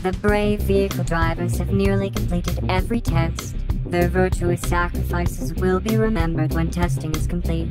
The brave vehicle drivers have nearly completed every test. Their virtuous sacrifices will be remembered when testing is complete.